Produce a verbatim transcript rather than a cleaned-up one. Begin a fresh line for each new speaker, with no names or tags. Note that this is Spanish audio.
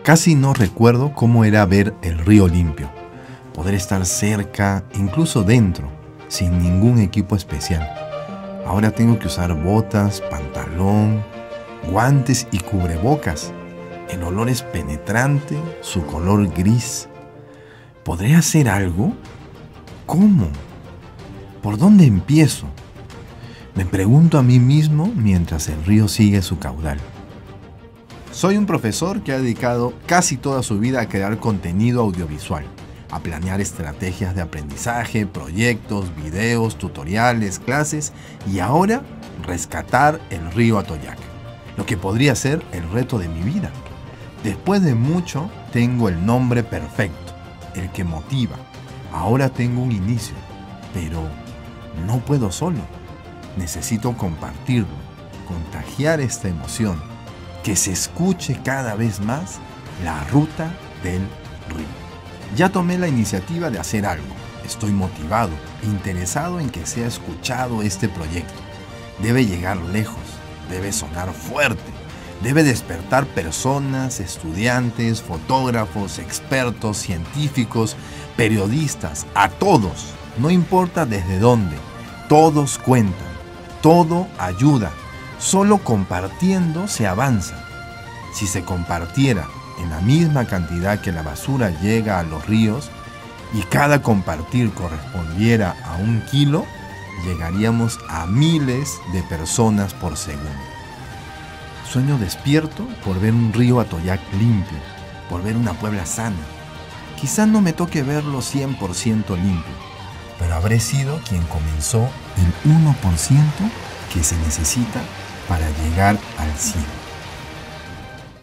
Casi no recuerdo cómo era ver el río limpio, poder estar cerca, incluso dentro, sin ningún equipo especial. Ahora tengo que usar botas, pantalón, guantes y cubrebocas. El olor es penetrante, su color gris. ¿Podré hacer algo? ¿Cómo? ¿Por dónde empiezo? Me pregunto a mí mismo mientras el río sigue su caudal. Soy un profesor que ha dedicado casi toda su vida a crear contenido audiovisual, a planear estrategias de aprendizaje, proyectos, videos, tutoriales, clases y ahora rescatar el río Atoyac, lo que podría ser el reto de mi vida. Después de mucho, tengo el nombre perfecto, el que motiva. Ahora tengo un inicio, pero no puedo solo. Necesito compartirlo, contagiar esta emoción, que se escuche cada vez más la ruta del río. Ya tomé la iniciativa de hacer algo. Estoy motivado, interesado en que sea escuchado este proyecto. Debe llegar lejos, debe sonar fuerte, debe despertar personas, estudiantes, fotógrafos, expertos, científicos, periodistas, a todos, no importa desde dónde, todos cuentan, todo ayuda, solo compartiendo se avanza. Si se compartiera en la misma cantidad que la basura llega a los ríos y cada compartir correspondiera a un kilo, llegaríamos a miles de personas por segundo. Sueño despierto por ver un río Atoyac limpio, por ver una Puebla sana. Quizás no me toque verlo cien por ciento limpio, pero habré sido quien comenzó el uno por ciento que se necesita para llegar al cien.